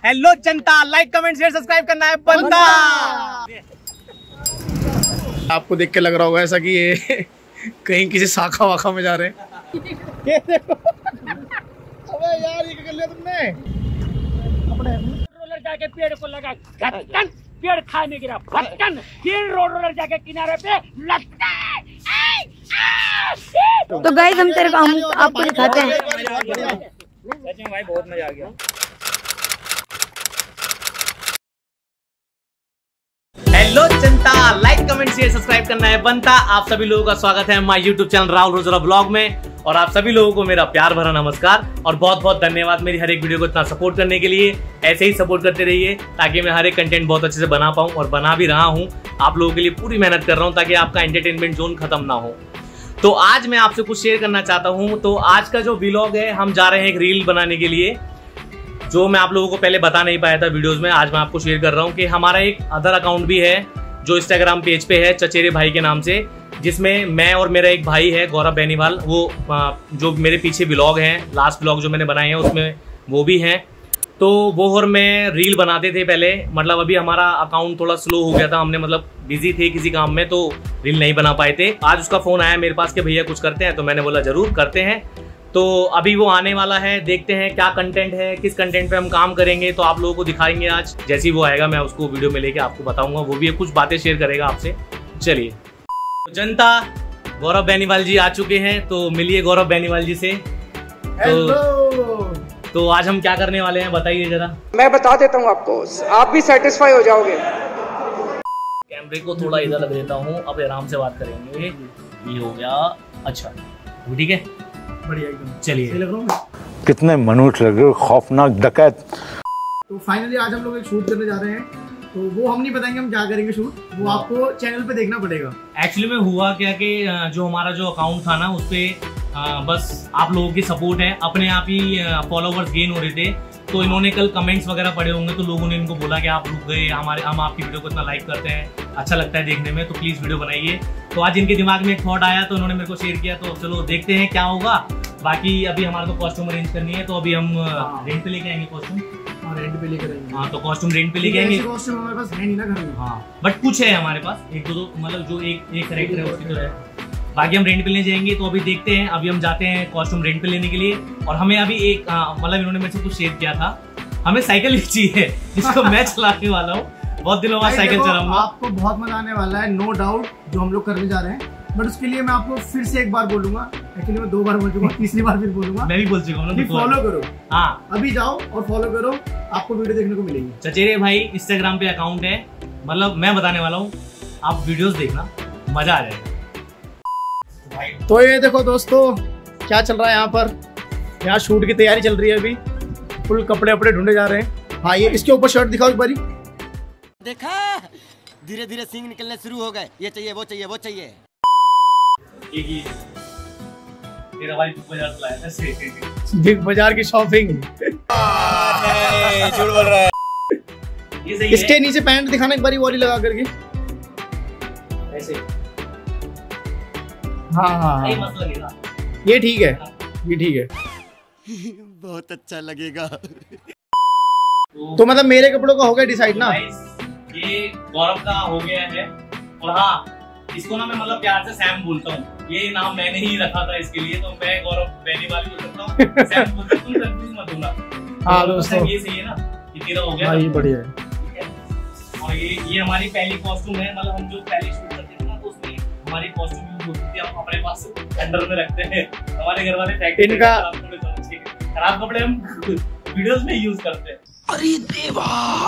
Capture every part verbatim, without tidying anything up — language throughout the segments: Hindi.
हेलो जनता, लाइक कमेंट शेयर सब्सक्राइब करना है बनता। आपको देख के लग रहा होगा ऐसा कि ये कहीं किसी शाखा वाखा में जा रहे हैं। ये देखो अबे यार ये क्या कर लिया तुमने? अपने रोलर जाके पेड़ को लगा घटकन, पेड़ खाने गिरा फटकन, तीन रोड रोलर जाके किनारे पे लटका। तो गाइस हम तेरे को हम आपको दिखाते हैं। सच में भाई बहुत मजा आ गया। हेलो जनता, लाइक कमेंट शेयर सब्सक्राइब करना है बनता। आप सभी लोगों का स्वागत है हमारे यूट्यूब चैनल राहुल रोजरा ब्लॉग में। और आप सभी लोगों को मेरा प्यार भरा नमस्कार और बहुत बहुत धन्यवाद मेरी हर एक वीडियो को इतना सपोर्ट करने के लिए। ऐसे ही सपोर्ट करते रहिए ताकि मैं हर एक कंटेंट बहुत अच्छे से बना पाऊं, और बना भी रहा हूं। आप लोगों के लिए पूरी मेहनत कर रहा हूं ताकि आपका एंटरटेनमेंट जोन खत्म ना हो। तो आज मैं आपसे कुछ शेयर करना चाहता हूं। तो आज का जो व्लॉग है, हम जा रहे हैं एक रील बनाने के लिए, जो मैं आप लोगों को पहले बता नहीं पाया था वीडियोस में। आज मैं आपको शेयर कर रहा हूं कि हमारा एक अदर अकाउंट भी है जो इंस्टाग्राम पेज पे है चचेरे भाई के नाम से, जिसमें मैं और मेरा एक भाई है गौरव बेनीवाल, वो जो मेरे पीछे व्लॉग हैं, लास्ट व्लॉग जो मैंने बनाए हैं उसमें वो भी हैं। तो वो और मैं रील बनाते थे पहले, मतलब अभी हमारा अकाउंट थोड़ा स्लो हो गया था, हमने मतलब बिजी थे किसी काम में तो रील नहीं बना पाए थे। आज उसका फोन आया मेरे पास कि भैया कुछ करते हैं, तो मैंने बोला जरूर करते हैं। तो अभी वो आने वाला है, देखते हैं क्या कंटेंट है, किस कंटेंट पे हम काम करेंगे, तो आप लोगों को दिखाएंगे आज। जैसे ही वो आएगा मैं उसको वीडियो में लेके आपको बताऊंगा, वो भी कुछ बातें शेयर करेगा आपसे। चलिए तो जनता, गौरव बेनीवाल जी आ चुके हैं, तो मिलिए गौरव बेनीवाल जी से। तो, तो आज हम क्या करने वाले हैं बताइए जरा। मैं बता देता हूँ आपको, आप भी सेटिस्फाई हो जाओगे। कैमरे को थोड़ा इधर लग देता हूँ, अब आराम से बात करेंगे। ये हो गया, अच्छा ठीक है, बढ़िया एकदम। चलिए, लग रहा हूँ कितने मनुष्य लग रहे हो, खौफनाक डकैत। तो फाइनली आज हम लोग एक शूट करने जा रहे हैं, तो वो हम नहीं बताएंगे हम क्या करेंगे शूट, वो आपको चैनल पे देखना पड़ेगा। एक्चुअली में हुआ क्या कि जो हमारा जो अकाउंट था ना, उस पे बस आप लोगों की सपोर्ट है, अपने आप ही फॉलोवर्स गेन हो रहे थे। तो इन्होंने कल कमेंट्स वगैरह पढ़े होंगे, तो लोगों ने इनको बोला कि आप रुक गए, हमारे हम आपकी वीडियो को इतना लाइक करते हैं, अच्छा लगता है देखने में, तो प्लीज वीडियो बनाइए। तो आज इनके दिमाग में एक थॉट आया, तो उन्होंने मेरे को शेयर किया, तो चलो देखते हैं क्या होगा। बाकी अभी हमारे को कॉस्ट्यूम अरेंज करनी है, तो अभी हम रेंट पे लेके आएंगे कॉस्ट्यूम। हाँ, रेंट पे लेकर आएंगे। हाँ, तो कॉस्ट्यूम रेंट पे लेके आएंगे। कॉस्ट्यूम हमारे पास है नहीं ना घर में। हाँ, बट कुछ है हमारे पास, एक दो दो मतलब जो एक एक कैरेक्टर है उसकी तो है, बाकी हम रेंट पे ले जाएंगे। तो अभी देखते हैं, अभी हम जाते हैं कॉस्ट्यूम रेंट पे लेने के लिए। और हमें अभी एक मतलब इन्होंने मेरे से कुछ शेयर किया था, हमें साइकिल भी चाहिए जिसको मैं चलाने वाला हूँ, बहुत दिनों बाद साइकिल चलाऊंगा। आपको बहुत मजा आने वाला है, नो डाउट, जो हम लोग करने जा रहे हैं। बट उसके लिए मैं आपको फिर से एक बार बोलूंगा, एक्चुअली मैं दो बार बोल चुका हूँ, तीसरी बार फिर बोलूंगा। मैं भी बोल चुका हूँ, फॉलो करो। हाँ, अभी जाओ और फॉलो करो, आपको वीडियो देखने को मिलेगी। चचेरे भाई इंस्टाग्राम पे अकाउंट है, मतलब मैं बताने वाला हूँ, आप वीडियोस देखना, मजा आ जाएगा। तो ये देखो दोस्तों क्या चल रहा है यहाँ पर, यहाँ शूट की तैयारी चल रही है, अभी फुल कपड़े वपड़े ढूंढे जा रहे हैं। हाँ, ये इसके ऊपर शर्ट दिखाओ एक बारी। देखा, धीरे धीरे सींग निकलने शुरू हो गए, ये चाहिए वो चाहिए वो चाहिए। एक ही तेरा भाई बिग बाजार से लाया था, बिग बाजार की शॉपिंग। झूठ बोल रहा है। ये सही इसके है? नीचे पैंट दिखाना एक बारी वाली लगा करके। ऐसे हाँ हाँ ये हाँ, मस्त लगेगा। ये ठीक है, ये ठीक है। बहुत अच्छा लगेगा। तो मतलब मेरे कपड़ों का हो गया डिसाइड ना। ये गौरव का हो गया है, और हाँ इसको ना मैं मतलब प्यार से सैम बोलता हूँ, ये नाम मैंने ही रखा था इसके लिए, तो मैं गौरव बेनीवाल बोल सकता हूँ, सैम बोल सकता हूँ, कंफ्यूज मत होना। हाँ दोस्तों, ये सही है ना, ये तेरा हो गया। हाँ, ये बढ़िया है। ठीक है, और ये ये हमारी पहली कॉस्ट्यूम है, मतलब हम जो पहले शूट करते थे ना, तो उसमें हमारी कॉस्ट्यूम यूज होती थी, हम अपने पास अंदर में रखते हैं। हमारे घर वाले फैक्ट्री इनका खराब कपड़े हम वीडियोस में यूज करते हैं। अरे देवा,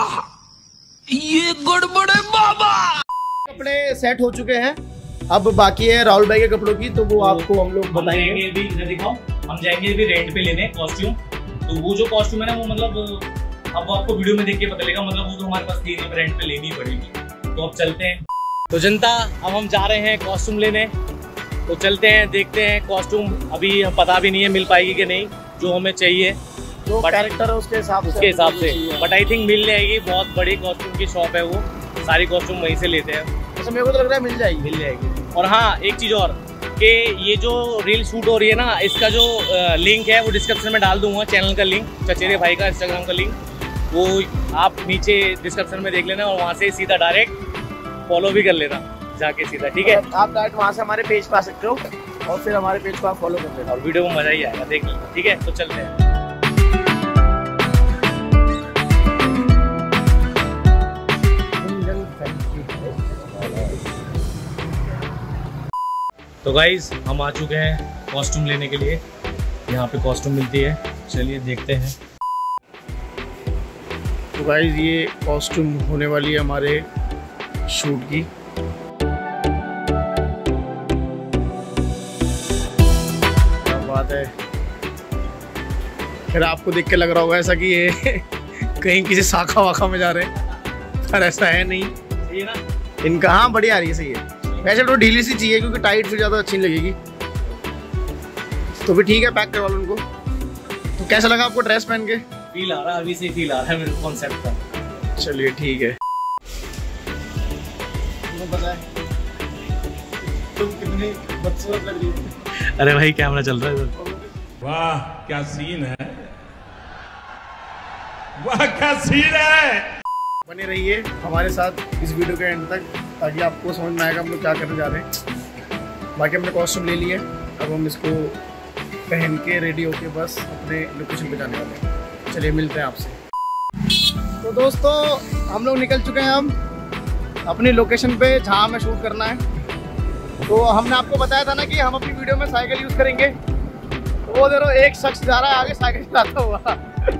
ये गड़बड़ है बाबा। कपड़े सेट हो चुके हैं, अब बाकी है राहुल भाई के कपड़ों की, तो वो आपको हम लोग बताएंगे। अभी इधर दिखाओ, हम जाएंगे अभी रेंट पे लेने कॉस्ट्यूम। तो वो जो कॉस्ट्यूम है ना, वो मतलब अब वो आपको वीडियो में देख के पता लगेगा, मतलब वो तो हमारे पास थी नहीं, रेंट पे लेनी पड़ेगी। तो अब चलते हैं। तो जनता, अब हम जा रहे हैं कॉस्ट्यूम लेने, तो चलते हैं, देखते हैं कॉस्ट्यूम। अभी पता भी नहीं है मिल पाएगी कि नहीं, जो हमें चाहिए जो कैरेक्टर है उसके हिसाब उसके हिसाब से, बट आई थिंक मिल जाएगी। बहुत बड़ी कॉस्ट्यूम की शॉप है वो, सारी कॉस्ट्यूम वहीं से लेते हैं। तो मेरे को तो लग रहा है मिल जाएगी मिल जाएगी। और हाँ, एक चीज़ और कि ये जो रील शूट हो रही है ना, इसका जो लिंक है वो डिस्क्रिप्शन में डाल दूंगा, चैनल का लिंक, चचेरे भाई का इंस्टाग्राम का लिंक। वो आप नीचे डिस्क्रिप्शन में देख लेना और वहाँ से सीधा डायरेक्ट फॉलो भी कर लेना जाके सीधा, ठीक है। आप डायरेक्ट वहाँ से हमारे पेज पे आ सकते हो और फिर हमारे पेज को आप फॉलो कर लेना और वीडियो को मजा ही आएगा, देख लेना, ठीक है। तो चलते हैं। तो गाइज हम आ चुके हैं कॉस्ट्यूम लेने के लिए, यहाँ पे कॉस्ट्यूम मिलती है, चलिए देखते हैं। तो गाइज ये कॉस्ट्यूम होने वाली है हमारे शूट की। क्या बात है, फिर आपको देख के लग रहा होगा ऐसा कि ये कहीं किसी शाखा वाखा में जा रहे हैं, पर ऐसा है नहीं। सही है ना इनका? हाँ बढ़िया आ रही है, सही है। वैसे तो ढीली सी चाहिए क्योंकि टाइट फिर ज़्यादा अच्छी नहीं लगेगी, तो भी ठीक है, पैक करवा लो उनको। तो कैसा लगा आपको ड्रेस पहन के? फील आ रहा है, अभी से फील आ रहा है मेरे कॉन्सेप्ट का। चलिए ठीक है। पता है तुम कितनी बदसूरत लग रही हो। अरे भाई कैमरा चल रहा है इधर। वाह क्या सीन है, वाह क्या सीन है। बने रहिए हमारे साथ इस वीडियो के एंड तक, ताकि आपको समझ में आएगा हम लोग क्या करने जा रहे हैं। बाकी हमने कॉस्ट्यूम ले लिए, अब हम इसको पहन के रेडी होके बस अपने लोकेशन पे जाने वाले हैं। चलिए मिलते हैं आपसे। तो दोस्तों हम लोग निकल चुके हैं हम अपनी लोकेशन पे जहाँ हमें शूट करना है। तो हमने आपको बताया था ना कि हम अपनी वीडियो में साइकिल यूज़ करेंगे, तो वो देखो एक शख्स जा रहा है आगे साइकिल चलाता हुआ।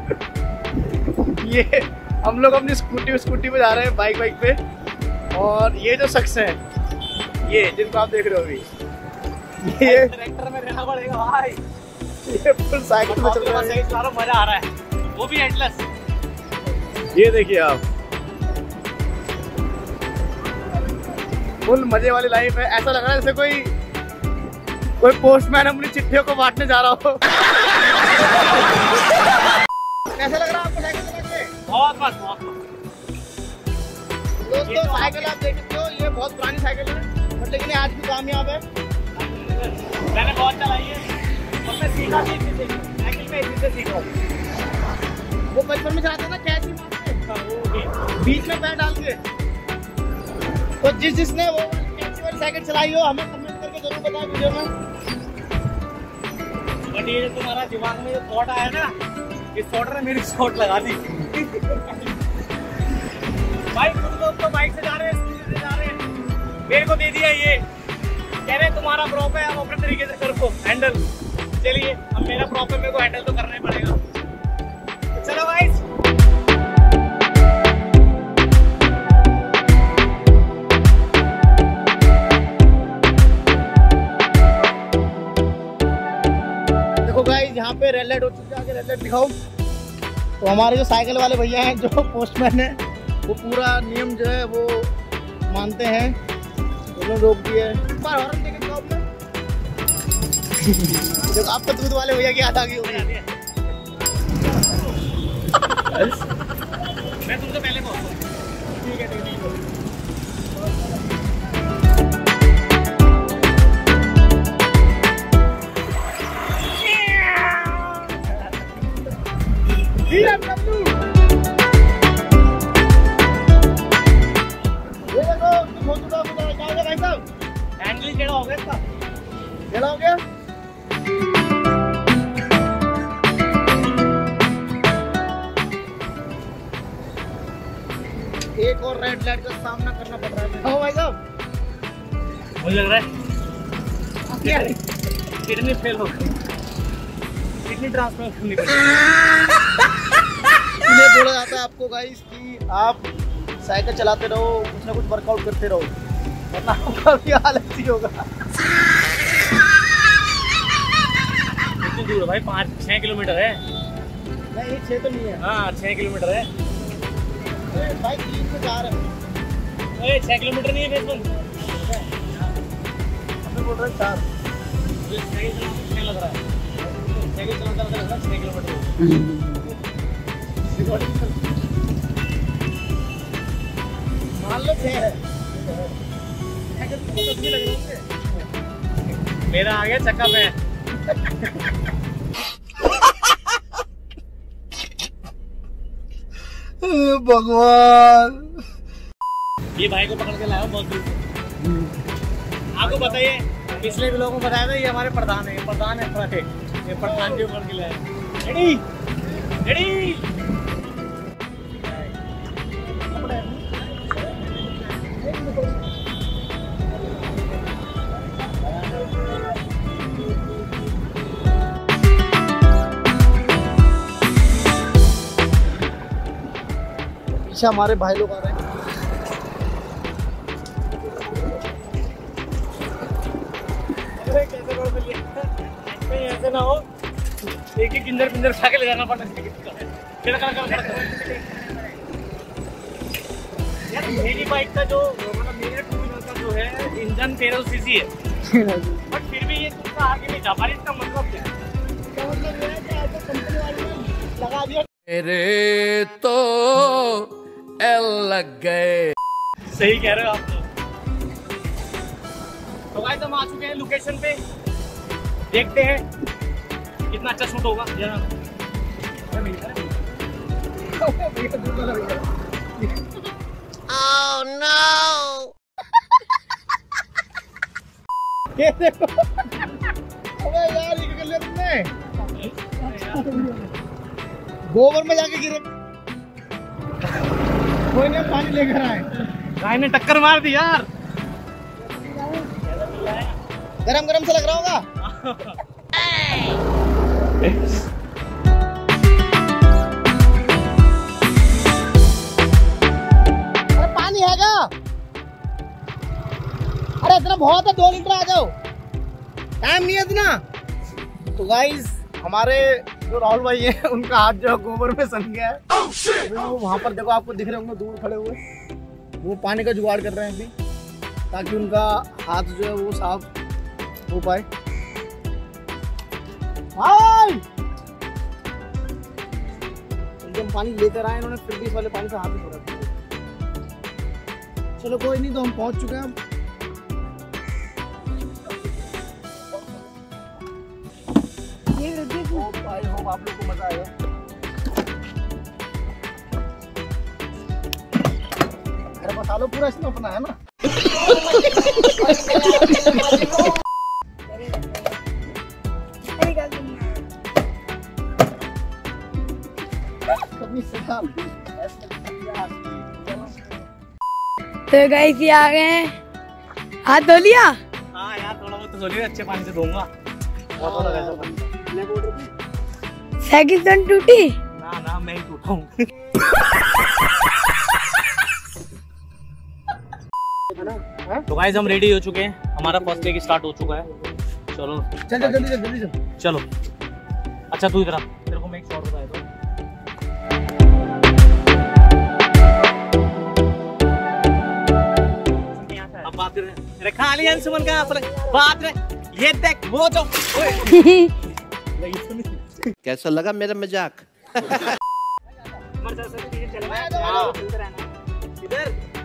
ये हम लोग अपनी स्कूटी स्कूटी पे जा रहे हैं, बाइक बाइक पे। और ये जो शख्स है, ये जिनको आप देख रहे हो अभी, ये ट्रैक्टर में रहना पड़ेगा भाई, ये फुल साइकिल में चल रहा है, मजा आ रहा है, वो भी हेडलेस। ये देखिए आप, फुल मजे वाली लाइफ है। ऐसा लग रहा है जैसे कोई कोई पोस्टमैन अपनी चिट्ठियों को बांटने जा रहा हो। कैसा लग रहा है आपको साइकिल चला के? बहुत मस्त, बहुत मस्त। दोस्तों साइकिल आप देख सकते हो, ये बहुत पुरानी साइकिल है बट लेकिन आज भी कामयाब है। मैंने बहुत चलाई है और मैं सीखा भी इसी से, साइकिल में इसी से सीखा हूँ। वो बचपन में चलाते ना कैची मार के, बीच में पैर डाल के। तो जिस जिसने वो कैची वाली साइकिल चलाई हो हमें कमेंट करके जरूर बताएं वीडियो में। बट ये जो तुम्हारा दिमाग में जो थॉट आया ना, इस थॉट ने मेरी शॉट लगा दी। भाई तुम लोग तो बाइक से जा रहे हैं, स्कूटी से जा रहे हैं, मेरे को दे दिया ये, कह रहे तुम्हारा प्रॉप है, आप अपने तरीके से करो हैंडल। चलिए अब मेरा प्रॉप है, मेरे को हैंडल तो करना ही पड़ेगा। तो चलो गाइस, देखो गाइस यहाँ पे रेड लाइट हो चुकी है, आगे रेड लाइट दिखाओ। तो हमारे जो साइकिल वाले भैया हैं, जो पोस्टमैन है, वो पूरा नियम जो है वो मानते हैं, उन्होंने रोक दिए। एक बार हॉर्न देके दिखाओ अपने। जब आपका दूध वाले भैया की याद आ गई होगी। मैं तुमसे पहले पहुंचूं। ठीक है ठीक है। हैंडल टेढ़ा हो गया इसका, टेढ़ा हो गया। एक और रेड लाइट का सामना करना पड़ रहा है। भाई साहब मुझे लग रहा है किडनी फेल हो गई, किडनी ट्रांसफर करनी पड़ेगी। इसलिए बोला जाता है आपको गाइस कि आप साइकिल चलाते रहो, कुछ ना कुछ वर्कआउट करते रहो, वरना आपका भी हाल ऐसी होगा। कितनी दूर है भाई? पाँच छः किलोमीटर है। नहीं छः तो नहीं है। हाँ छः किलोमीटर है। भाई तीन में जा रहे हैं। ए छः किलोमीटर नहीं है फेसबुक, हमें बोल रहे हैं चार। छः लग रहा है, साइकिल चलाता लग रहा है छः किलोमीटर। मान लो छः है। मेरा आ गया चक्का पे। भगवान। ये भाई को पकड़ के लाया हूं बहुत दूर से। आपको बताइए, पिछले व्लॉग में बताया था ये हमारे प्रधान है, प्रधान है प्रधान है। ये प्रधान जी पकड़ के लाया। Ready ready. पीछे हमारे भाई लोग आ रहे हैं। ऐसे ना हो, एक एक किंजर पिंजर खा के ले जाना पड़ता है। यार मेरी बाइक का जो मतलब मेरे टू व्हीलर का जो है इंजन तेरह सीसी है, बट फिर भी ये तुमका आगे नहीं जा पा रही। इसका मतलब क्या है? मेरे तो एल लग गए। सही कह रहे हो आप लोग। तो गाइस हम आ चुके हैं लोकेशन पे, देखते हैं कितना अच्छा शूट होगा। Oh no! ये देखो। अबे यार ये क्या कर लिया तुमने? गोबर में जाके गिरे। कोई नहीं पानी लेकर आए। गाय ने टक्कर मार दी यार। गरम गरम से लग रहा होगा। अरे पानी है क्या? अरे इतना बहुत है, दो लीटर आ जाओ, टाइम नहीं है इतना। तो गाइस हमारे जो राहुल भाई है उनका हाथ जो गोबर में सन गया है। वो वहाँ पर देखो, आपको दिख रहे होंगे दूर खड़े हुए, वो पानी का जुगाड़ कर रहे हैं अभी, ताकि उनका हाथ जो है वो साफ हो पाए। भाई एकदम पानी लेकर आए इन्होंने, फिर भी इस वाले पानी से हाथ नहीं धो रहा। चलो कोई नहीं, तो हम पहुंच चुके हैं। भाई होप आप लोग को मजा आएगा। अरे बता लो, पूरा इसमें अपना है ना। तो गाइस ये आ गए हैं, हाथ धो लिया। हाँ यार थोड़ा बहुत तो धो लिया, अच्छे पानी से धोऊंगा। बहुत हो लगा था। साइकिल तो टूटी ना ना, मैं ही टूटा हूँ। तो गाइस हम रेडी हो चुके हैं, हमारा फर्स्ट लेग स्टार्ट हो चुका है। चलो चल चल जल्दी जल्दी चल। चलो। अच्छा तू इधर आ, तेरे को मैं एक शॉट बताया था। अब बात रे खाली अंशुमन का बात रे, ये देख वो जो कैसा लगा मेरा मजाक? इधर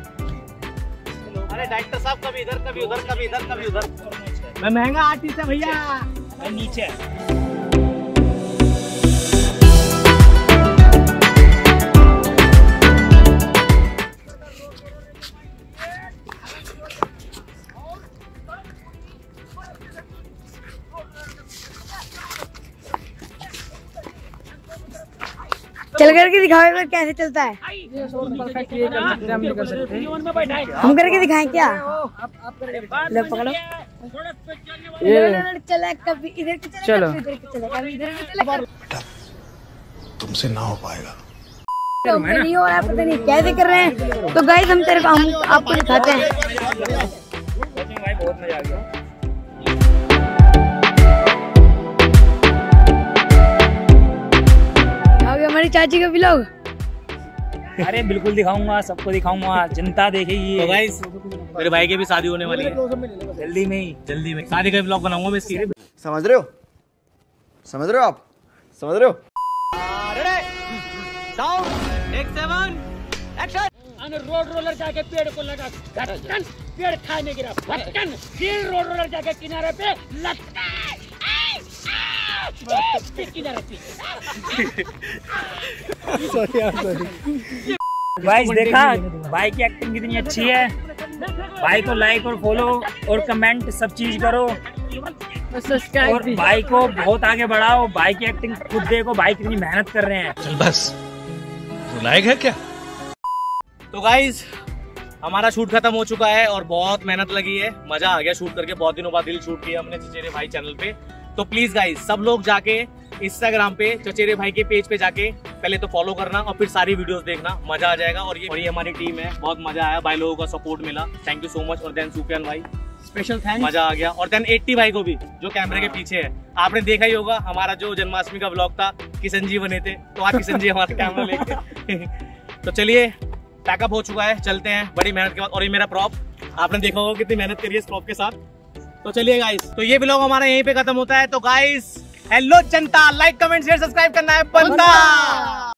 अरे डायरेक्टर साहब कभी इधर कभी उधर कभी इधर कभी उधर। मैं महंगा आर्टिस्ट है भैया। मैं नीचे चल करके दिखाओ एक बार कैसे चलता है। हम करके दिखाएं क्या? लो पकड़ो। चला कभी इधर की चला, कभी इधर की चला, कभी इधर की चला। तुमसे ना हो पाएगा। तो नहीं हो रहा, पता नहीं कैसे कर रहे हैं। तो गाइस हम तेरे को हम आपको दिखाते हैं। बहुत मजा आ गया। हमारी चाची का व्लॉग। अरे बिल्कुल दिखाऊंगा, सबको दिखाऊंगा, जनता देखेगी। तो गाइस मेरे भाई की भी शादी होने वाली है, जल्दी में ही जल्दी में शादी का व्लॉग बनाऊंगा मैं इसकी। समझ रहे हो, समझ रहे हो आप, समझ रहे हो। एक सेवन एक्शन। रोड रोलर जाके पेड़ को लगा घटकन, पेड़ खाने गिरा भटकन, फिर रोड रोलर जाके किनारे पे लटका। गाइस देखा भाई की एक्टिंग कितनी अच्छी है। भाई को लाइक और फॉलो और कमेंट सब चीज करो और भाई को बहुत आगे बढ़ाओ। भाई की एक्टिंग खुद देखो, भाई कितनी मेहनत कर रहे हैं। चल बस, लायक है क्या? तो गाइज हमारा शूट खत्म हो चुका है और बहुत मेहनत लगी है, मजा आ गया शूट करके। बहुत दिनों बाद दिल शूट किया हमने चचेरे भाई चैनल पे। तो प्लीज गाइज सब लोग जाके इंस्टाग्राम पे चचेरे भाई के पेज पे जाके पहले तो फॉलो करना और फिर सारी वीडियोस देखना, मजा आ जाएगा। और ये और ये हमारी टीम है, बहुत मजा आया, भाई लोगों का सपोर्ट मिला, थैंक यू सो मच। और देन सुफियान भाई स्पेशल थैंक्स, मजा आ गया। और देन एट्टी भाई को भी जो कैमरे के पीछे है, आपने देखा ही होगा हमारा जो जन्माष्टमी का व्लॉग था, किशन जी बने थे, तो आज किशन जी हमारा कैमरा लेके तो चलिए पैकअप हो चुका है, चलते हैं बड़ी मेहनत के बाद। और ये मेरा प्रॉप आपने देखा होगा कितनी मेहनत करी है इस प्रॉप के साथ। तो चलिए गाइस, तो ये व्लॉग हमारा यहीं पे खत्म होता है। तो गाइस हेलो जनता, लाइक कमेंट शेयर सब्सक्राइब करना है बनता।